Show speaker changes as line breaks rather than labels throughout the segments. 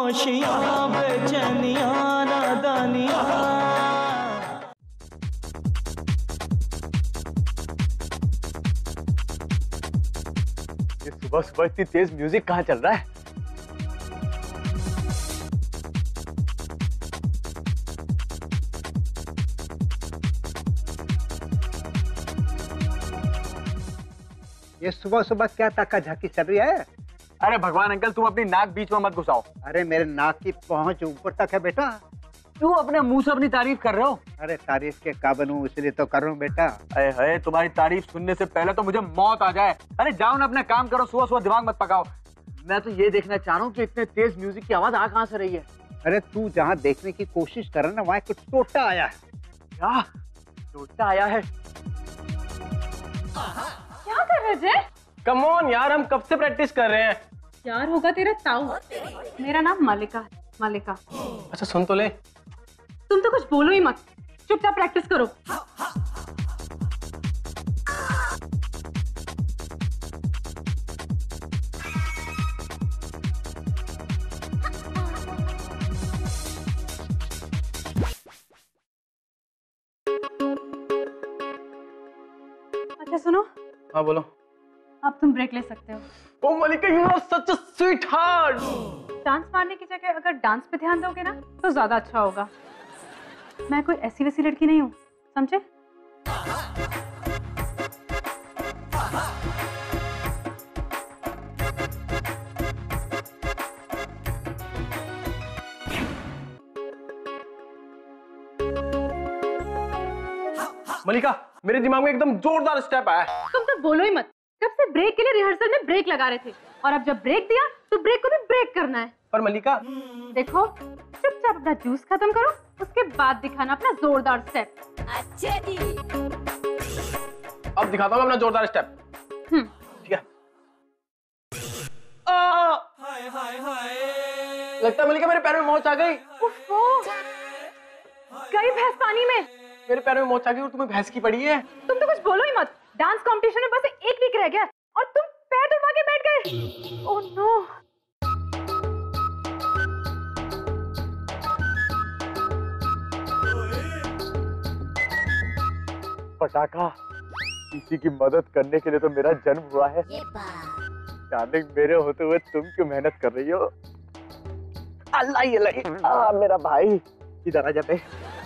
खामोशियां बेचैनियां नादानियां।
ये सुबह सुबह इतनी तेज म्यूजिक कहाँ चल रहा है?
ये सुबह सुबह क्या ताका झाकी चल रही है?
अरे भगवान अंकल, तुम अपनी नाक बीच में मत घुसाओ।
अरे मेरे नाक की पहुंच ऊपर तक है बेटा।
क्यों अपने मुंह से अपनी तारीफ कर रहे हो?
अरे तारीफ के काबिल हूँ इसलिए तो कर रहा हूँ बेटा।
अरे है, तुम्हारी तारीफ सुनने से पहले तो मुझे मौत आ जाए। अरे जाओ ना, अपना काम करो, सुबह सुबह दिमाग मत पकाओ। मैं तो ये देखना चाह रहा हूँ कि इतने तेज म्यूजिक की आवाज आ कहाँ से रही है।
अरे तू जहाँ देखने की कोशिश कर रहा ना, वहाँ कुछ टोटा आया है।
क्या टोटा आया है?
क्या कर रहे थे?
कम ऑन यार, हम कब से प्रैक्टिस कर रहे हैं।
यार होगा तेरा ताऊ। मेरा नाम मालिका है, मालिका।
अच्छा सुन तो ले।
तुम तो कुछ बोलो ही मत, चुपचाप प्रैक्टिस करो। अच्छा सुनो।
हाँ बोलो।
अब तुम ब्रेक ले सकते हो।
Oh Malika, you are such a sweetheart.
Dance मारने की जगह अगर डांस पे ध्यान दोगे ना तो ज्यादा अच्छा होगा। मैं कोई ऐसी वैसी लड़की नहीं हूँ, समझे?
मलिका, मेरे दिमाग में एकदम जोरदार स्टेप आया।
तुम तो बोलो ही मत। कब से ब्रेक के लिए रिहर्सल में ब्रेक लगा रहे थे, और अब जब ब्रेक दिया तो ब्रेक को भी ब्रेक करना है।
पर मलिका,
देखो चुपचाप अपना जूस खत्म करो, उसके बाद दिखाना अपना जोरदार स्टेप।
अच्छा जी।
अब दिखाता हूँ अपना जोरदार स्टेप। ठीक है। लगता है मलिका मेरे पैर में मोच आ गई।
गई भैंस पानी में।
मेरे पैर में मोच आ गई और तुम्हें भैंस की पड़ी है।
तुम तो कुछ बोलो ही मत। डांस कंपटीशन में बस एक वीक रह गया और तुम पैर दबा के बैठ गए। Oh no.
पटाखा, किसी की मदद करने के लिए तो मेरा जन्म हुआ है। डार्लिंग, मेरे होते हुए तुम क्यों मेहनत कर रही हो? अल्लाह मेरा भाई, इधर आ जा बे।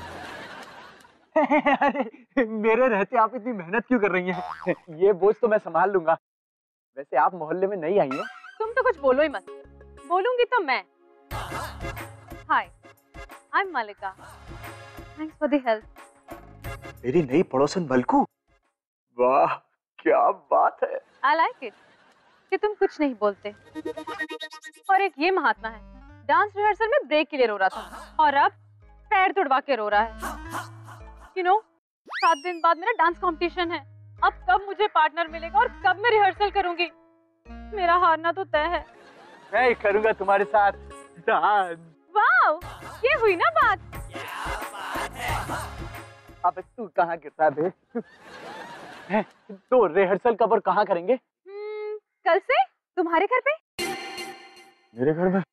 अरे मेरे रहते आप इतनी मेहनत क्यों कर रही हैं? ये बोझ तो मैं संभाल लूंगा। वैसे आप मोहल्ले में नई आई हैं?
तुम तो कुछ बोलो ही मत। बोलूंगी तो मैं। Hi, I am Malika. Thanks for the help.
मेरी नई पड़ोसन मलकू। वाह क्या बात है।
आई लाइक इट कि तुम कुछ नहीं बोलते। और एक ये महात्मा है, डांस रिहर्सल में ब्रेक के लिए रो रहा था और अब पैर तुड़वा के रो रहा है। You know, 7 दिन बाद मेरा डांस कंपटीशन है। अब कब मुझे पार्टनर मिलेगा और कब मैं रिहर्सल करूंगी? मेरा हारना तो तय है।
मैं करूंगा तुम्हारे साथ डांस।
वाओ, ये हुई ना बात।
अब तू कहाँ गिरता बे? तो रिहर्सल कब और कहाँ करेंगे?
कल से तुम्हारे घर पे।
मेरे घर में?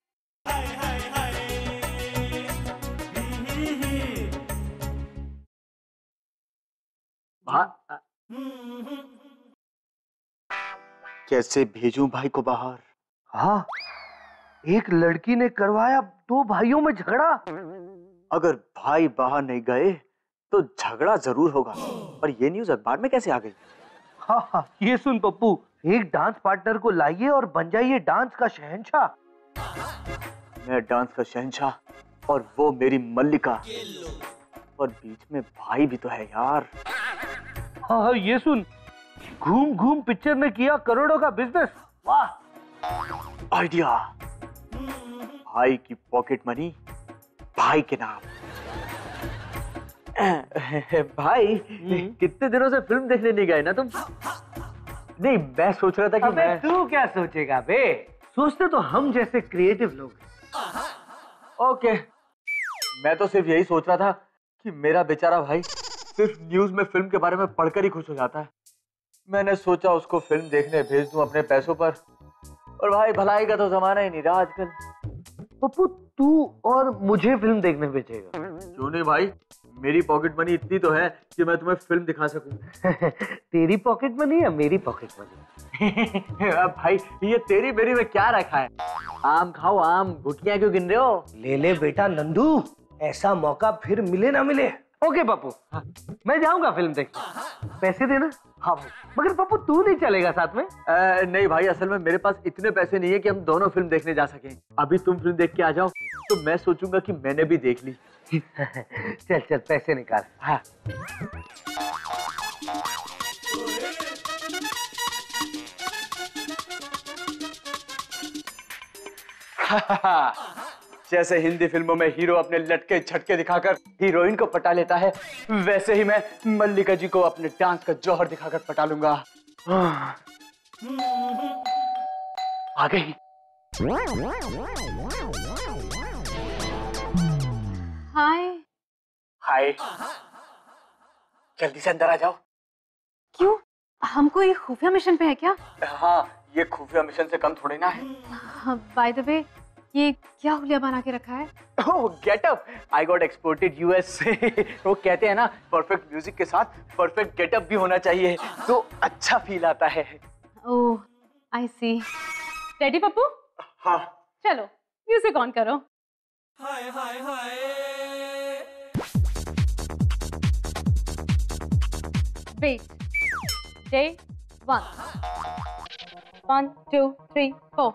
कैसे भेजूं भाई को बाहर?
हाँ, एक लड़की ने करवाया 2 भाइयों में झगड़ा।
अगर भाई बाहर नहीं गए तो झगड़ा जरूर होगा। पर ये न्यूज़ अखबार में कैसे आ गई?
हाँ हाँ, ये सुन पप्पू, एक डांस पार्टनर को लाइए और बन जाइए डांस का शहंशाह।
मैं डांस का शहंशाह और वो मेरी मल्लिका। और बीच में भाई भी तो है यार।
हाँ, ये सुन, घूम घूम पिक्चर ने किया करोड़ों का बिजनेस। वाह
आइडिया। भाई की पॉकेट मनी भाई के नाम। भाई कितने दिनों से फिल्म देखने नहीं गए ना तुम? नहीं, मैं सोच रहा था कि
अबे तू क्या सोचेगा बे? सोचते तो हम जैसे क्रिएटिव लोग हैं।
ओके, मैं तो सिर्फ यही सोच रहा था कि मेरा बेचारा भाई सिर्फ न्यूज में फिल्म के बारे में पढ़कर ही खुश हो जाता है। मैंने सोचा उसको फिल्म देखने भेज दूं अपने पैसों पर। और भाई भलाई का तो जमाना ही नहीं रहा आजकल।
पप्पू तू और मुझे फिल्म देखने भेजेगा?
क्यों नहीं भाई, मेरी पॉकेट मनी इतनी तो है कि मैं तुम्हें फिल्म दिखा सकूं।
तेरी पॉकेट मनी या मेरी पॉकेट मनी?
अब भाई ये तेरी मेरी में क्या रखा है? आम खाओ आम, गुटियां क्यों गिन रहे हो?
ले ले बेटा नंदू, ऐसा मौका फिर मिले ना मिले। ओके पप्पू, मैं जाऊंगा फिल्म देखने, पैसे देना। हाँ मगर पप्पू तू नहीं चलेगा साथ में?
नहीं भाई, असल में मेरे पास इतने पैसे नहीं है कि हम दोनों फिल्म देखने जा सकें। अभी तुम फिल्म देख के आ जाओ तो मैं सोचूंगा कि मैंने भी देख ली।
चल चल पैसे निकाल। हाँ
जैसे हिंदी फिल्मों में हीरो अपने लटके झटके दिखाकर हीरोइन को पटा लेता है, वैसे ही मैं मल्लिका जी को अपने डांस का जौहर दिखाकर पटा लूंगा। आ गई।
हाय।
हाय, जल्दी से अंदर आ जाओ।
क्यों, हम कोई खुफिया मिशन पे है क्या?
हाँ, ये खुफिया मिशन से कम थोड़ी ना है।
बाय द वे, ये क्या हुलिया बना के रखा है?
Oh getup, I got exported US से। वो कहते हैं ना, परफेक्ट म्यूजिक के साथ परफेक्ट गेटअप भी होना चाहिए तो अच्छा फील आता है।
Oh I see. Ready Pappu?
हाँ
चलो म्यूजिक ऑन करो।
हाय हाय हाय
वेट, डे 1 1 2 3 4।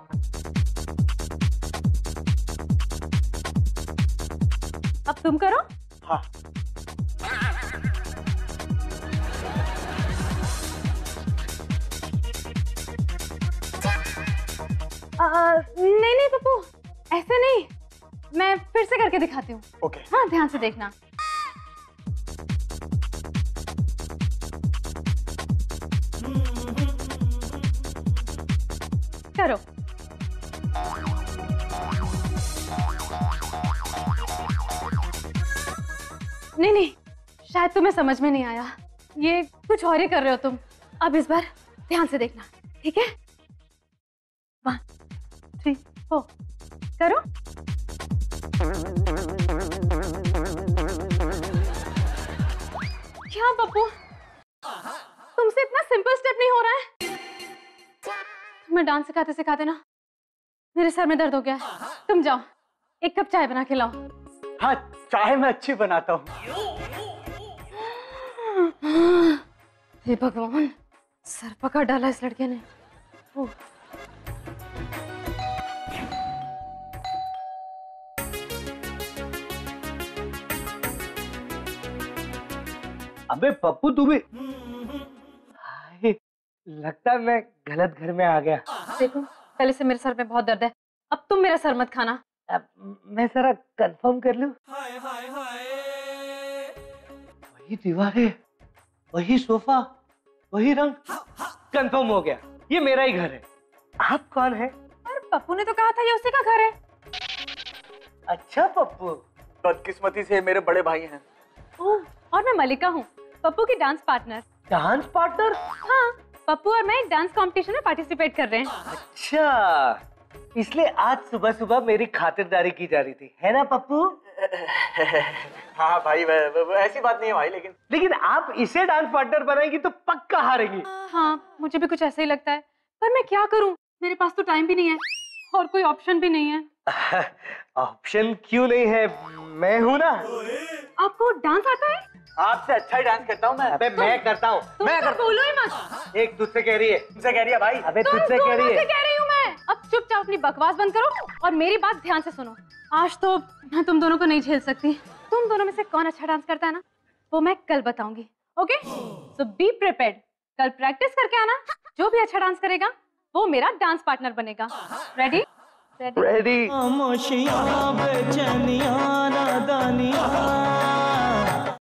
अब तुम करो।
हाँ।
नहीं नहीं पप्पू, ऐसे नहीं, मैं फिर से करके दिखाती हूँ।
ओके।
हाँ ध्यान से देखना। करो। नहीं नहीं, शायद तुम्हें समझ में नहीं आया, ये कुछ और ही कर रहे हो तुम। अब इस बार ध्यान से देखना, ठीक है? 1 3 4 करो। क्या पप्पू, तुमसे इतना सिंपल स्टेप नहीं हो रहा है? तुम्हें डांस सिखाते सिखाते ना मेरे सर में दर्द हो गया है। तुम जाओ, एक कप चाय बना के लाओ।
हाँ, चाय मैं अच्छी बनाता हूँ।
हे भगवान, सर पकड़ डाला इस लड़के ने। ओह।
अबे पप्पू तू भी, लगता है मैं गलत घर में आ गया।
देखो, पहले से मेरे सर में बहुत दर्द है, अब तुम मेरा सर मत खाना।
अब मैं जरा कंफर्म कर लूं।
हाय हाय हाय
वही दीवारें, वही सोफा, वही रंग, कंफर्म हो गया, ये मेरा ही घर है। आप कौन है?
अरे पप्पू ने तो कहा था ये उसी का घर है।
अच्छा पप्पू,
बदकिस्मती से मेरे बड़े भाई हैं।
ओह, और मैं मलिका हूँ, पप्पू की डांस पार्टनर।
Dance partner?
हाँ, पप्पू और मैं एक डांस कंपटीशन में पार्टिसिपेट कर रहे हैं।
अच्छा, इसलिए आज सुबह सुबह मेरी खातिरदारी की जा रही थी, है ना पप्पू?
हाँ भाई, ऐसी बात नहीं है भाई,
लेकिन आप इसे डांस पार्टनर बनाएंगी तो पक्का हारेंगी।
हाँ, मुझे भी कुछ ऐसा ही लगता है, पर मैं क्या करूँ, मेरे पास तो टाइम भी नहीं है और कोई ऑप्शन भी नहीं है।
ऑप्शन क्यों नहीं है, मैं हूँ ना।
आपको डांस आता है?
आपसे अच्छा ही डांस करता हूँ मैं।
अबे मैं करता हूँ।
मैं तो बोलो ही मत।
एक तुझसे कह रही है।
तुमसे कह रही है भाई।
अबे तुझसे कह रही है।
कह रही हूँ मैं। अब चुपचाप अपनी बकवास बंद करो और मेरी बात ध्यान से सुनो। आज तो मैं तुम दोनों को नहीं झेल सकती। तुम दोनों में से कौन अच्छा डांस करता है ना, वो मैं कल बताऊंगी। Okay, so be prepared. कल प्रैक्टिस करके आना, जो भी अच्छा डांस करेगा वो मेरा डांस पार्टनर बनेगा। रेडी?
रेडी।
खामोशियां बेचैनियां नादानियां